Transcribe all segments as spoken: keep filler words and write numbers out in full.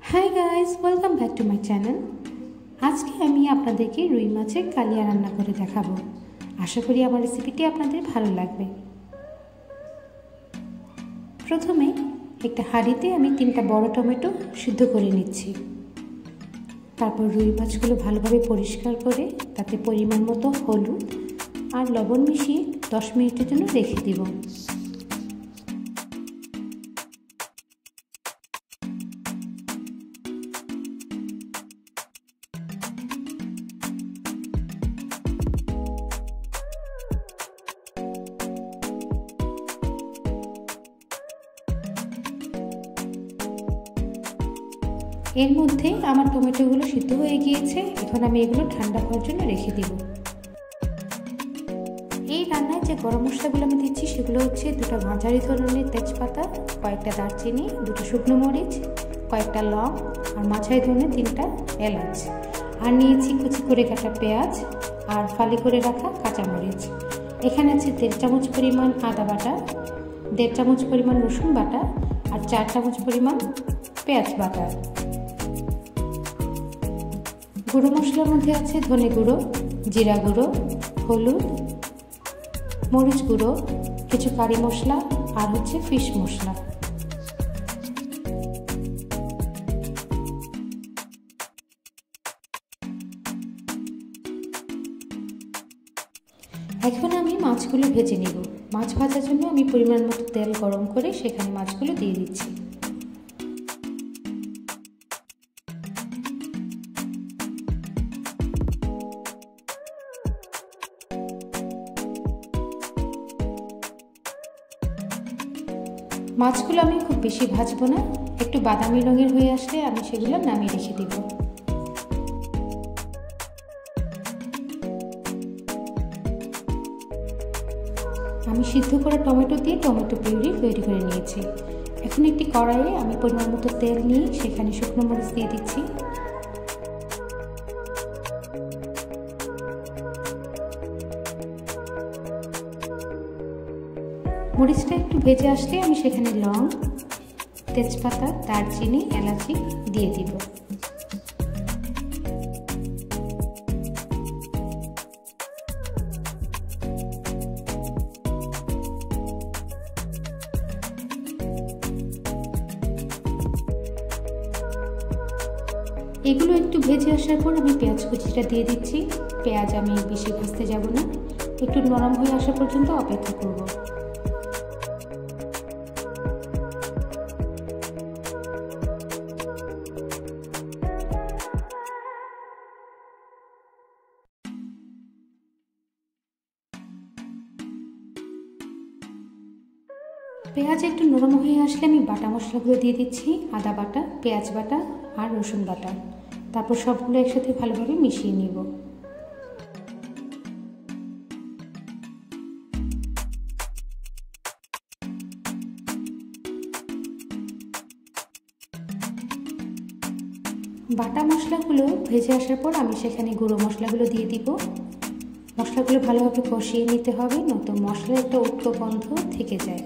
High guys, welcome back to my channel. আজকে আমি আপনাদেরকে রুই মাছের কালিয়া রান্না করে দেখাবো। আশা করি আমার রেসিপিটি আপনাদের ভালো লাগবে। প্রথমে একটা হাঁড়িতে আমি তিনটা বড় টমেটো সিদ্ধ করে নিচ্ছি। তারপর রুই মাছগুলো ভালোভাবে পরিষ্কার করে তাতে পরিমাণ মতো হলুদ আর লবণ মিশিয়ে দশ মিনিটের জন্য রেখে দিব। এর মধ্যে আমার টমেটোগুলো সিদ্ধ হয়ে গিয়েছে। এখন আমি এগুলো ঠান্ডা হওয়ার জন্য রেখে দেব। এই রান্নায় যে গরম মশলাগুলো আমি দিচ্ছি সেগুলো হচ্ছে দুটো মাঝারি ধরনের তেজপাতা, কয়েকটা দারচিনি, দুটো শুকনো মরিচ, কয়েকটা লং আর মাঝারি ধরনের তিনটা এলাচ, আর নিয়েছি কুচি করে কাটা পেঁয়াজ আর ফালি করে রাখা কাঁচামরিচ। এখানে আছে দেড় চামচ পরিমাণ আদা বাটা, দেড় চামচ পরিমাণ রসুন বাটা আর চার চামচ পরিমাণ পেঁয়াজ বাটা। গুঁড়ো মশলার মধ্যে আছে ধনে গুঁড়ো, জিরা গুঁড়ো, হলুদ, মরিচ গুঁড়ো, কিছু কারি মশলা আর হচ্ছে ফিশ মশলা। এখন আমি মাছগুলো ভেজে নেব। মাছ ভাজার জন্য আমি পরিমাণ মতো তেল গরম করে সেখানে মাছগুলো দিয়ে দিচ্ছি। মাছগুলো আমি খুব বেশি ভাজবো না, একটু বাদামি রঙের হয়ে আসলে আমি সেগুলো নামিয়ে রেখে দেব। আমি সিদ্ধ করা টমেটো দিয়ে টমেটো পিউরি তৈরি করে নিয়েছি। এখন একটি কড়াইয়ে আমি পরিমাণ মতো তেল নিয়ে সেখানে শুকনো মরিচ দিয়ে দিচ্ছি। মরিচটা একটু ভেজে আসলে আমি সেখানে লং, তেজপাতা, দারচিনি, এলাচি দিয়ে দিব। এগুলো একটু ভেজে আসার পর আমি পেঁয়াজ কুচিটা দিয়ে দিচ্ছি। পেঁয়াজ আমি বেশি ভাজতে যাব না, একটু নরম হয়ে আসা পর্যন্ত অপেক্ষা করব। পেঁয়াজ একটু নরম হয়ে আসলে আমি বাটা মশলাগুলো দিয়ে দিচ্ছি। আদা বাটা, পেঁয়াজ বাটা আর রসুন বাটা। তারপর সবগুলো একসাথে ভালোভাবে মিশিয়ে নিব। বাটা মশলাগুলো ভেজে আসার পর আমি সেখানে গুঁড়ো মশলাগুলো দিয়ে দিব। মশলাগুলো ভালোভাবে কষিয়ে নিতে হবে, নয়তো মশলার একটা উচ্চ গন্ধ থেকে যায়।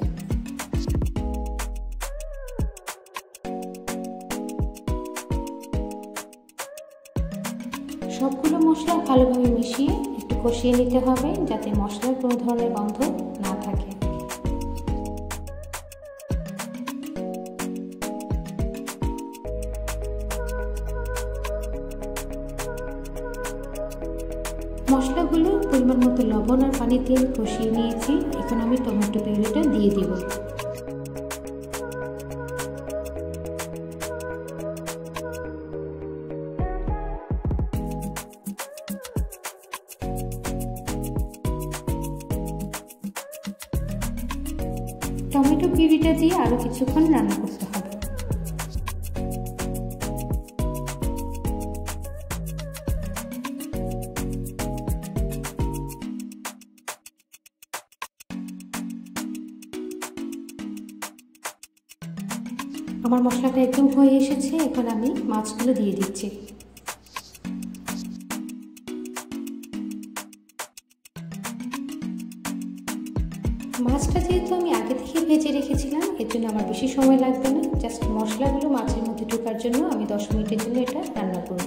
সবগুলো মশলা ভালোভাবে মিশিয়ে একটু কষিয়ে নিতে হবে, যাতে মশলার কোনো ধরনের গন্ধ না থাকে। মশলাগুলো পরিমাণ মতো লবণ আর পানি দিয়ে কষিয়ে নিয়েছি। এখন আমি টমেটো পিউরিটা দিয়ে দিব। টমেটো পিউরিটা দিয়ে আরো কিছুক্ষণ রান্না করতে হবে। আমার মশলাটা একদম হয়ে এসেছে। এখন আমি মাছগুলো দিয়ে দিচ্ছি। মাছটা যেহেতু আমি আগে থেকে ভেজে রেখেছিলাম, এর জন্য আমার বেশি সময় লাগবে না। জাস্ট মশলাগুলো মাছের মধ্যে ঢোকার জন্য আমি দশ মিনিটের জন্য এটা রান্না করব।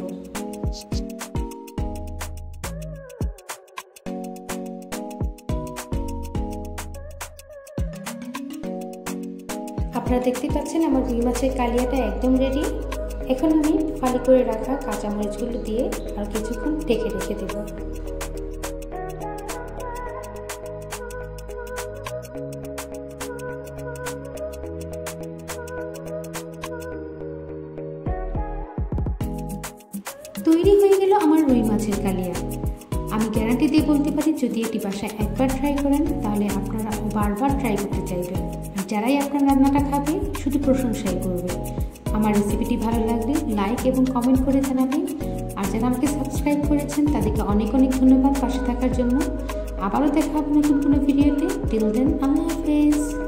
আপনারা দেখতে পাচ্ছেন আমার রুই মাছের কালিয়াটা একদম রেডি। এখন আমি ফালি করে রাখা কাঁচামরিচগুলো দিয়ে আর কিছুক্ষণ ঢেকে রেখে দেব। তৈরি হয়ে গেল আমার রুই মাছের কালিয়া। আমি গ্যারান্টি দিয়ে বলতে পারি যদি এটি বাসায় একবার ট্রাই করেন তাহলে আপনারা বারবার ট্রাই করতে চাইবেন। আর যারাই আপনার রান্নাটা খাবে শুধু প্রশংসাই করবে। আমার রেসিপিটি ভালো লাগলে লাইক এবং কমেন্ট করে জানাবেন। আর যারা আমাকে সাবস্ক্রাইব করেছেন তাদেরকে অনেক অনেক ধন্যবাদ পাশে থাকার জন্য। আবারও দেখা হবে নতুন কোনো ভিডিওতে। টিল দেন, আল্লাহ হাফেজ।